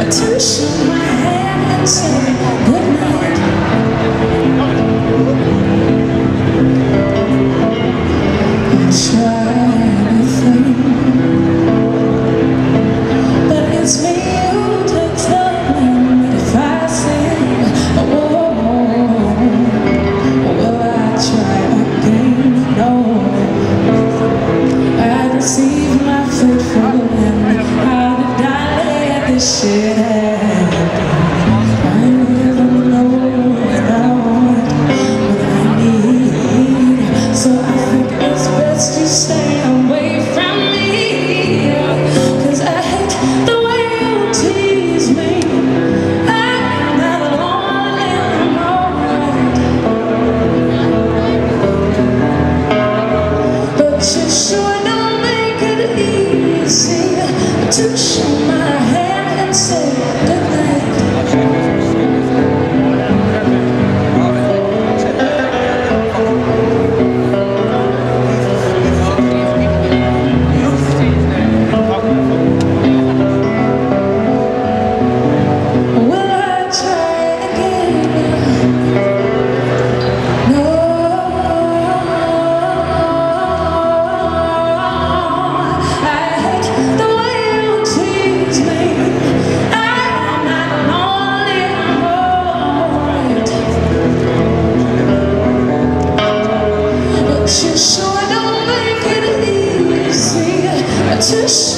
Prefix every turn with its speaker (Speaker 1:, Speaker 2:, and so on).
Speaker 1: to shake my hand and say goodnight. I try everything, but it's me who takes the blame if I say, oh, will I try again? No, I receive my faithful hand. How did I let this shit happen? I never know what I want, what I need, so I think it's best you stay away from me, 'cause I hate the way you tease me. I'm not alone anymore, but you sure don't make it easy to show my hand and say goodnight. You sure don't make it easy to